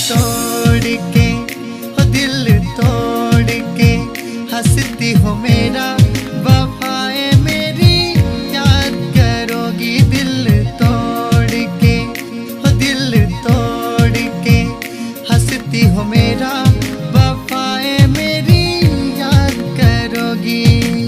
तोड़ के, हो दिल तोड़ के हंसती हो मेरा, वफाएं मेरी याद करोगी। दिल तोड़ के, हो दिल तोड़ के हंसती हो मेरा, वफाएं मेरी याद करोगी।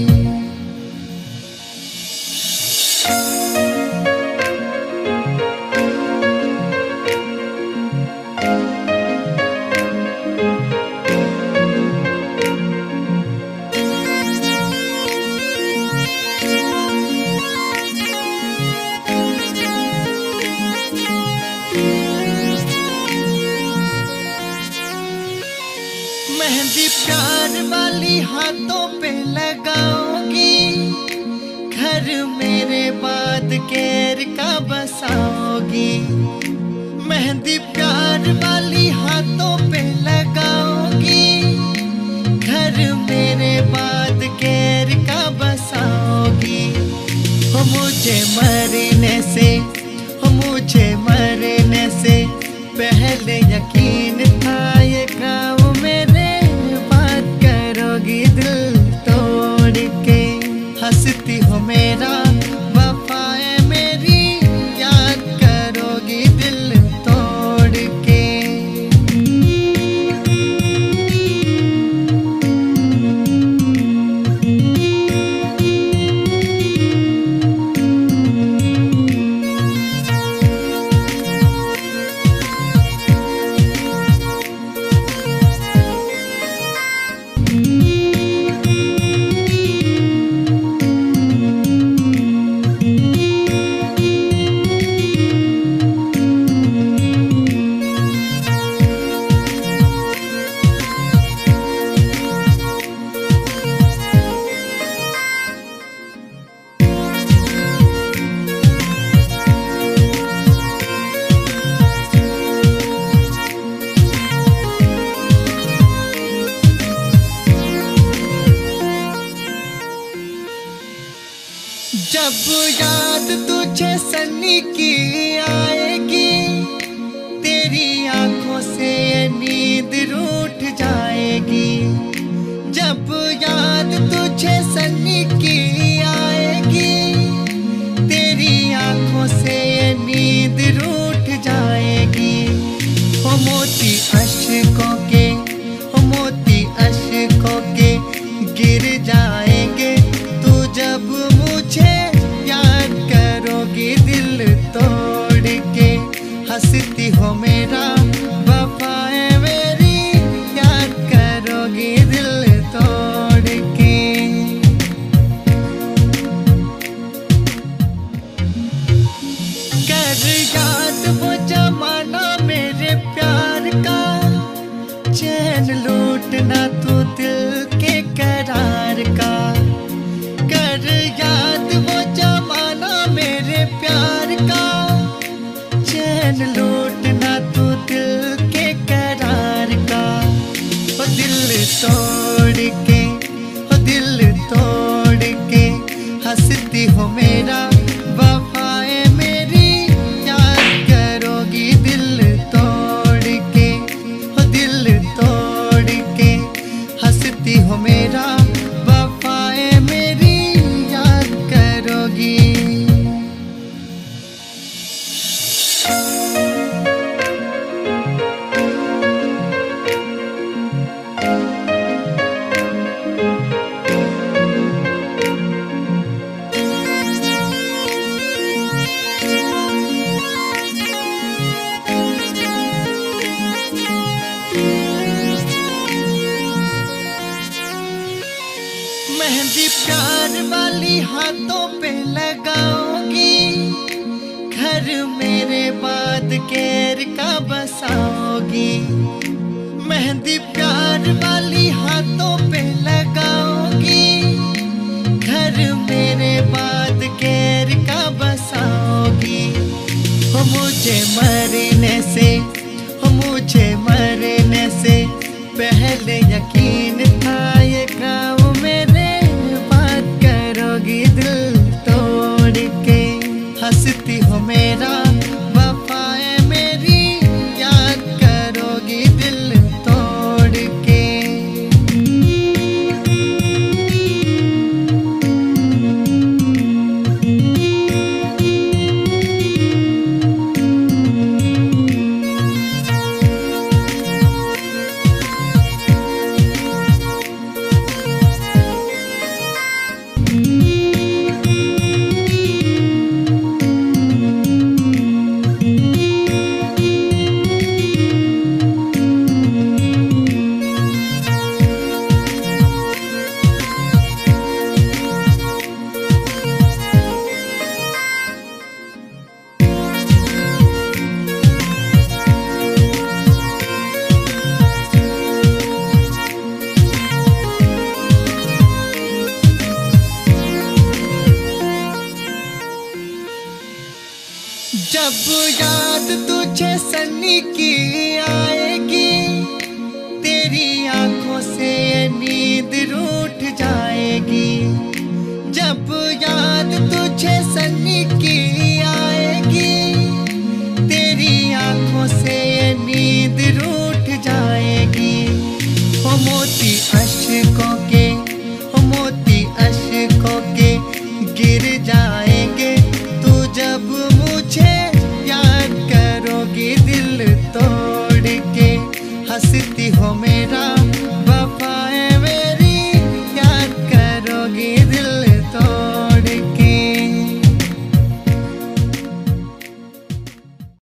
मेहंदी प्यार वाली हाथों पे लगाओगी, घर मेरे बाद कैर का बसाओगी। मेहंदी प्यार वाली हाथों पे लगाओगी, घर मेरे बाद कैर का बसाओगी। हो मुझे मरने से, हो मुझे मरने से पहले यकीन था ये गाँव मेरे बात करोगी। दिल तोड़ के हंसती हो मेरा, वफाएं मेरी याद करोगी। दिल तोड़ के जब याद तुझे सन्नी की आएगी, तेरी आंखों से नींद रूठ जाएगी। जब याद तुझे सन्नी की आएगी, तेरी आंखों से नींद रूठ जाएगी। हो मोती अश्कों के, हो मोती अश्कों के गिर जाएंगे तू जब मुझे याद करोगी। दिल तोड़ के हंसती हो मेरा, वफाएं मेरी याद करोगी। दिल तोड़ के कर याद वो जमाना मेरे प्यार का, चैन लूटना तू दिल के करार का। कर याद वो जमाना मेरे प्यार का, चैन लूटना तू दिल के करार का। हो दिल तोड़ के, हो दिल तोड़ के हंसती हो मेरा, वफाएं मेरी याद करोगी। दिल तोड़ के, हो दिल तोड़ के हंसती हो मेरा, वफाएं मेरी याद करोगी। मेहंदी प्यार वाली हाथों पे लगाओगी, घर मेरे बाद कैर का बसाओगी। मेहंदी प्यार वाली हाथों पे लगाओगी, घर मेरे बाद कैर का बसाओगी। हो मुझे मरने से, हो मुझे मरने से पहले यकीन था ये गाँव मेरे बात करोगी। दिल तोड़ के हंसती हो मेरा, वफाएं मेरी याद करोगी। सन्नी की आएगी, तेरी आंखों से नींद रूठ जाएगी। जब याद तुझे सन्नी की आएगी, तेरी आंखों से नींद रूठ जाएगी। हो मोती अश्कों के, हो मोती अश्कों के गिर जाएंगे तू जब मुझे याद करोगी। दिल तोड़ के हंसती हो मेरा